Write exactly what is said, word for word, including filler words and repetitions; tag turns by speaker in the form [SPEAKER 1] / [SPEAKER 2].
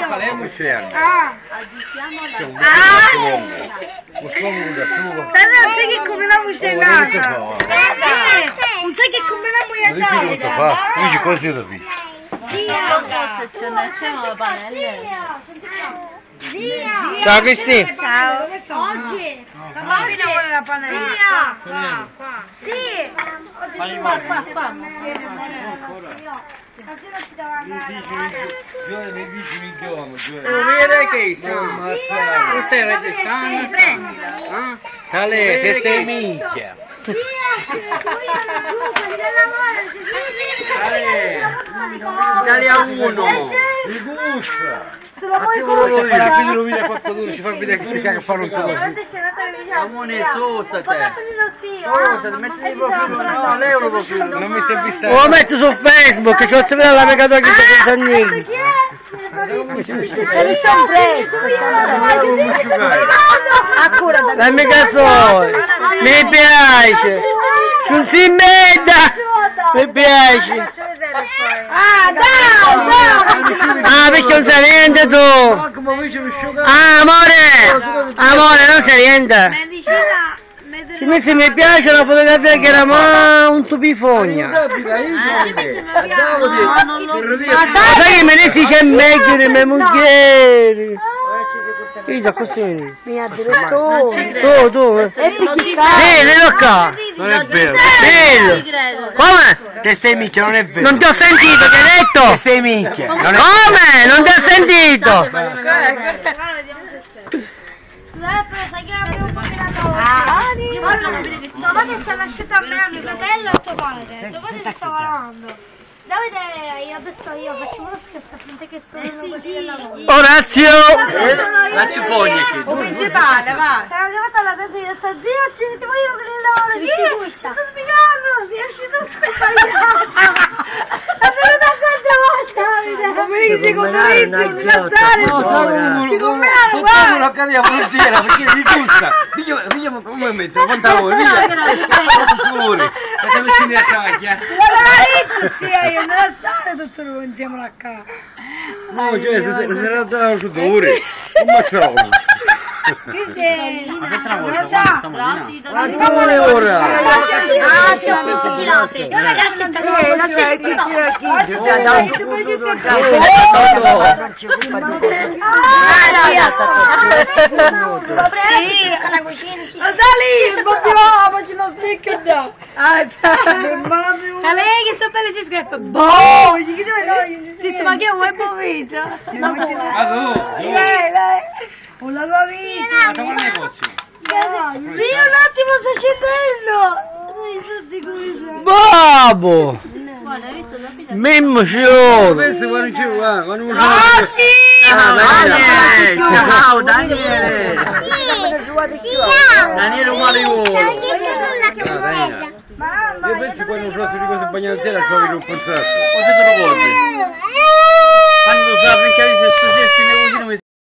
[SPEAKER 1] a Palermo c'è anche.
[SPEAKER 2] Ah!
[SPEAKER 1] C'è un bel un
[SPEAKER 2] sai che come la musellata? Non sai che come la musellata?
[SPEAKER 1] Non si fa, dici così da qui.
[SPEAKER 2] Zia!
[SPEAKER 3] Se ce ne sono le panelle.
[SPEAKER 2] Zia!
[SPEAKER 4] Ciao Cristina!
[SPEAKER 2] Ciao! Oggi! La bambina vuole la panella! Zia! Qua, qua! Sì! Oggi qua, qua, qua!
[SPEAKER 1] Gioia mi dici mi chiamo, Gioia.
[SPEAKER 4] Vedi che
[SPEAKER 1] Sono
[SPEAKER 4] sei?
[SPEAKER 1] ammazzato.
[SPEAKER 4] Tu stai registrando? Tale, te stai minchia! Dai a uno!
[SPEAKER 1] Mi gusta!
[SPEAKER 2] Se lo vuoi
[SPEAKER 1] Ci fa vedere rovina qualcuno, ci fa vedere che si caga a fare un po' così.
[SPEAKER 4] Amone sosa te!
[SPEAKER 2] Sosa,
[SPEAKER 4] metti il profilo, no, lei lo profilo!
[SPEAKER 1] Non mi ti ho visto.
[SPEAKER 4] Lo metto su Facebook, che c'ho sempre la pecata che sta a niente!
[SPEAKER 2] Eri sempre!
[SPEAKER 4] La mia sole! Mi piace! Non si metta! Mi piace!
[SPEAKER 2] Ah, dai, dai!
[SPEAKER 4] Ah, perché non sai niente tu! Ah, amore! Amore, non sai niente!
[SPEAKER 2] Medicina, medicina.
[SPEAKER 4] Se mi piace la fotografia che era ma un tupifogna! Sai che me ne si c'è meglio le mie mogli! Io così!
[SPEAKER 2] Mi ha detto
[SPEAKER 4] Tu, tu!
[SPEAKER 2] e
[SPEAKER 4] Vedi, qua!
[SPEAKER 1] Non è vero.
[SPEAKER 4] Bello! Come?
[SPEAKER 1] Che stai minchia, non è vero.
[SPEAKER 4] Non ti ho sentito, che hai detto?
[SPEAKER 1] Che stai minchia. Non è
[SPEAKER 4] Come? Non ti ho sentito!
[SPEAKER 2] Domani sta nascendo a me, a mio fratello e a tuo padre. Domani si sta lavorando. Davide, io ho detto io, facciamo uno scherzo a finta che sono quelli del lavoro.
[SPEAKER 4] Orazio!
[SPEAKER 1] Facci foglie qui.
[SPEAKER 3] O principale, va.
[SPEAKER 2] Sono arrivata alla casa di sta zia, ci sentiamo io quelli del lavoro. Vieni, sto spiegando, si esce tutto sbagliato. È venuta quattro volte, Davide. Ma mi dici come inizi, un lazzare. Ti comprare, guarda.
[SPEAKER 1] Non cade a frontiera, perché è giusta. Vediamo come mettere, quanta vuoi, via. Fuori. Facciamo vicini a cacchia.
[SPEAKER 2] Zia, io non la sai tutto noi insieme a casa.
[SPEAKER 1] No, cioè, se se la danno tutto ore. Ammazzavo.
[SPEAKER 2] Ma
[SPEAKER 4] che tra voi?
[SPEAKER 1] Ancora ora.
[SPEAKER 2] Ah, siamo messi girate. Non è che si sta a lei che so belle si scrive boh, si si ma che vuoi pomeriggio? Lei, lei, una tua amica.
[SPEAKER 1] Facciamo il negozio.
[SPEAKER 2] Sì, un attimo sto scendendo.
[SPEAKER 4] Babbo!
[SPEAKER 3] Guarda, hai visto la figlia?
[SPEAKER 4] Mi emoziono!
[SPEAKER 1] Penso quando ci va, quando uno
[SPEAKER 2] Ah, sì!
[SPEAKER 4] Daniele! Ciao Daniele! Daniele Mario!
[SPEAKER 1] Io penso quando uno si ricorda bagnare sera trovi un concerto.
[SPEAKER 4] Cosa te lo vuoi? Quando sa perché se stessi ne